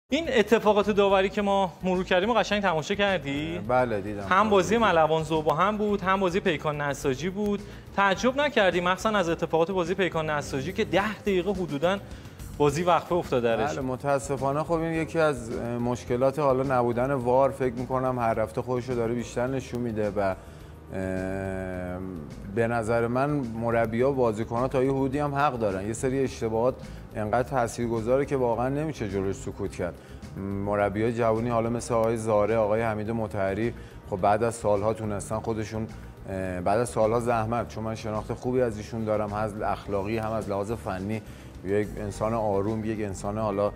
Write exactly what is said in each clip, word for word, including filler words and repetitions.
این اتفاقات داوری که ما مرور کردیم و قشنگ تماشا کردی؟ بله دیدم. هم بازی ملوان ذوب‌آهن بود، هم بازی پیکان نساجی بود. تعجب نکردی مخصوصا از اتفاقات بازی پیکان نساجی که ده دقیقه حدوداً بازی وقفه افتاده درش؟ بله متاسفانه خب این یکی از مشکلات حالا نبودن وار فکر می‌کنم هر هفته خودش رو داره بیشتر نشون میده و به نظر من مربی‌ها و بازیکن‌ها تا یه حدودی هم حق دارن. یه سری اشتباهات انقدر تاثیرگذاره که واقعا نمیشه جلوش سکوت کرد. مربیای جوانی حالا مثل آقای زاره، آقای حمید مطهری خب بعد از سالها تونستن خودشون بعد از سالها زحمت، چون من شناخت خوبی از ایشون دارم، هم از اخلاقی هم از لحاظ فنی، یک انسان آروم، یک انسان حالا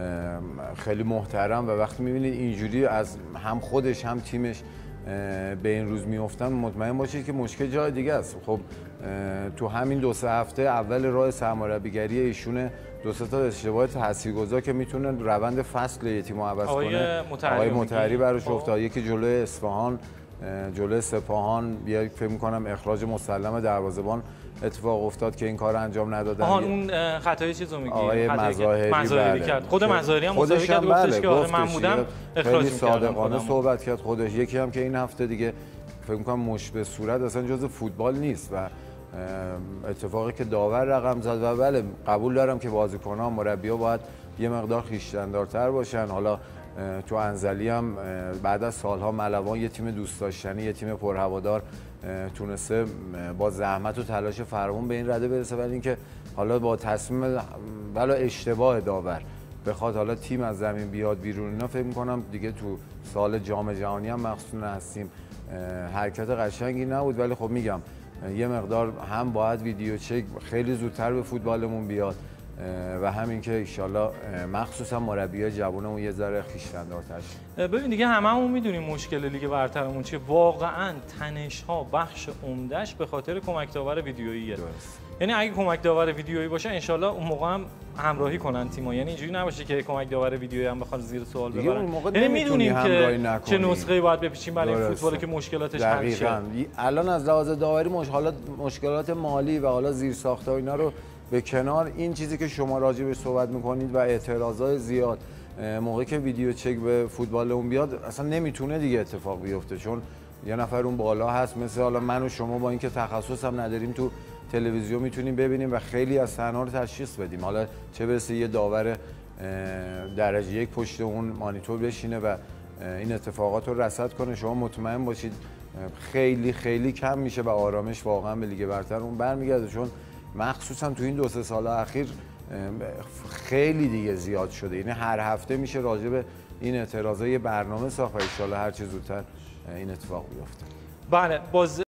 خیلی محترم و وقتی می‌بینید اینجوری از هم خودش هم تیمش به این روز میافتن مطمئن باشید که مشکل جای دیگه است. خب تو همین دو سه هفته اول راه سرمربیگری ایشونه دو سه تا اشتباه تاثیرگذار که میتونه روند فصل یه تیم رو عوض کنه. آقای مطهری براش افتاد، یکی جلوی اصفهان، جلوی سپاهان، یک فکر می‌کنم اخراج مسلم دروازه‌بان اتفاق افتاد که این کار انجام ندادن. آها اون خطای چیزو میگی؟ آقای مظاهری, مظاهری بله. کرد. خود مظاهری هم مساوی کرد، گفتش که آره من بودم اخراج می‌کردم. صادقانه صحبت کرد خودش. یکی هم که این هفته دیگه فکر می‌کنم مشت به صورت اصلا جزء فوتبال نیست و اتفاقی که داور رقم زد و بله قبول دارم که بازیکن‌ها مربی‌ها باید یه مقدار خویشتن‌دارتر باشن. حالا تو انزلی هم بعد از سالها ملوان یه تیم دوست داشتنی، یه تیم پرهوادار تونسته با زحمت و تلاش فراوان به این رده برسه، ولی اینکه حالا با تصمیم ولی اشتباه داور بخواد حالا تیم از زمین بیاد بیرون، اینا فکر می‌کنم دیگه تو سال جام جهانی هم مخصوصا هستیم حرکت قشنگی نبود. ولی خب میگم یه مقدار هم باید ویدیو چک خیلی زودتر به فوتبالمون بیاد و همین که انشالله مخصوصا مربیای جوانمون یه ذره خویشتن‌دارتر شه. ببین دیگه هممون میدونیم مشکل لیگ برترمون چیه. واقعا تنش‌ها بخش عمده‌اش به خاطر کمک داور ویدیوییه. یعنی اگه کمک داور ویدیویی باشه انشالله اون موقع هم همراهی کنن تیم‌ها، یعنی اینجوری نباشه که کمک داور ویدیویی هم بخواد زیر سوال ببرن. یعنی میدونیم که چه نسخه‌ای باید بپیچیم برای فوتبالی که مشکلاتش حل شه. الان از لحاظ داوری مش... حالا مشکلات مالی و حالا زیرساخت‌ها اینا رو به کنار، این چیزی که شما راجع بهش صحبت میکنید و اعتراضای زیاد موقعی که ویدیو چک به فوتبال اون بیاد اصلا نمیتونه دیگه اتفاق بیفته، چون یه نفر اون بالا هست مثل حالا من و شما با اینکه تخصص هم نداریم تو تلویزیون میتونیم ببینیم و خیلی از صحنه‌ها رو تشخیص بدیم. حالا چه برسه یه داور درجه یک پشت اون مانیتور بشینه و این اتفاقات رو رصد کنه. شما مطمئن باشید خیلی خیلی کم میشه و آرامش واقعا به لیگ برتر اون برمیگرده، چون مخصوصا تو این دو سه سال اخیر خیلی دیگه زیاد شده. یعنی هر هفته میشه راجع به این اعتراضای برنامه ساخت و ان شاءالله هر چه زودتر این اتفاق بیفته. بله باز